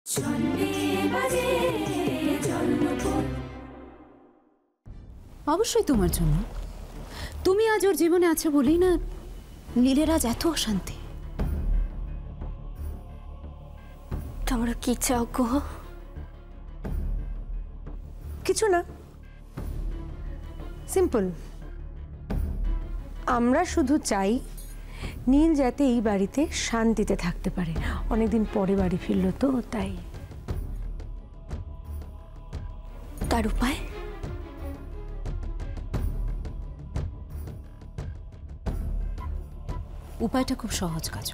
অবশ্যই তোমার জন্য। তুমি আজ ওর জীবনে আছো বলেই না নীলের আজ এত অশান্তি। তোমরা কি চাও গো? কিছু না, সিম্পল। আমরা শুধু চাই নীল যাতে এই বাড়িতে শান্তিতে থাকতে পারে। অনেকদিন পরে বাড়ি ফিরল তো, তাই। তার উপায়? উপায়টা খুব সহজ কাজল।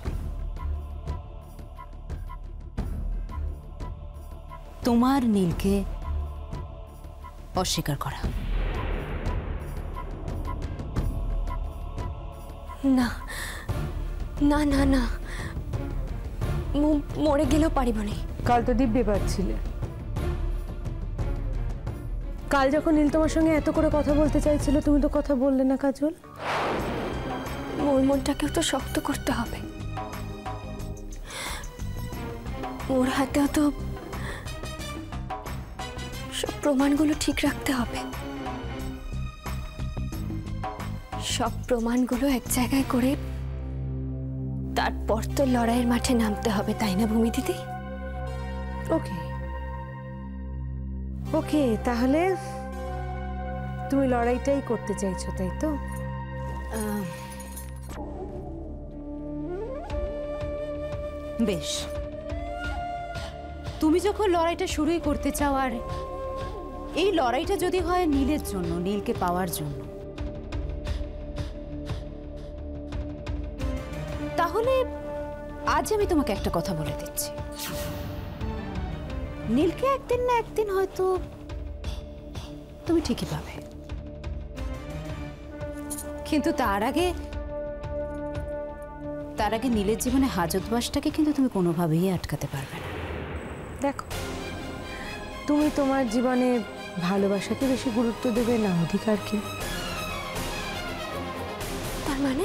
তোমার নীলকে অস্বীকার করা। না না না না, মরে গেলেও পারিব না। কাল তো দিব্যে পাচ্ছিলে। কাল যখন নীল তোমার সঙ্গে এত করে কথা বলতে চাইছিল, তুমি তো কথা বললে না কাজল। ওর মনটাকেও তো শক্ত করতে হবে। ওর হাতেও তো সব প্রমাণগুলো ঠিক রাখতে হবে। সব প্রমাণগুলো এক জায়গায় করে তারপর তো লড়াইয়ের মাঠে নামতে হবে, তাই না ভূমি দিদি? ওকে ওকে, তাহলে তুমি লড়াইটাই করতে চাইছো, তাই তো? বেশ, তুমি যখন লড়াইটা শুরুই করতে চাও, আর এই লড়াইটা যদি হয় নীলের জন্য, নীলকে পাওয়ার জন্য, তাহলে আজ আমি তোমাকে একটা কথা বলে দিচ্ছি। নীলকে একদিন না একদিন হয়তো তুমি ঠিকই পাবে, কিন্তু তার আগে নীলের জীবনে হাজতবাসটাকে কিন্তু তুমি কোনোভাবেই আটকাতে পারবে না। দেখো, তুমি তোমার জীবনে ভালোবাসাকে বেশি গুরুত্ব দেবে না অধিকারকে। তার মানে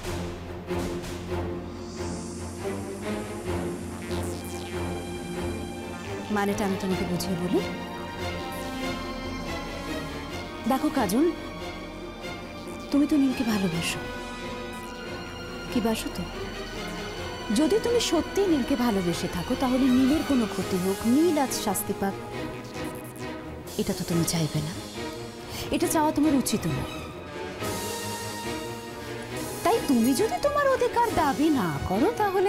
মানেটা আমি তোমাকে বুঝিয়ে বলি। দেখো কাজল, তুমি তো নীলকে ভালোবাসো, কি বাসো তো? যদি তুমি সত্যি নীলকে ভালোবেসে থাকো, তাহলে নীলের কোনো ক্ষতি হোক, নীল আজ শাস্তি পাক, এটা তো তুমি চাইবে না। এটা চাওয়া তোমার উচিত নয়। তাই তুমি যদি তোমার অধিকার দাবি না করো, তাহলে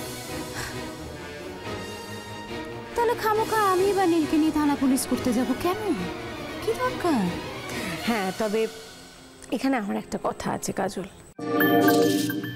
খামোখা আমি বা নীলকে নিয়ে থানা পুলিশ করতে যাব কেন? কি দরকার? হ্যাঁ, তবে এখানে আমার একটা কথা আছে কাজল।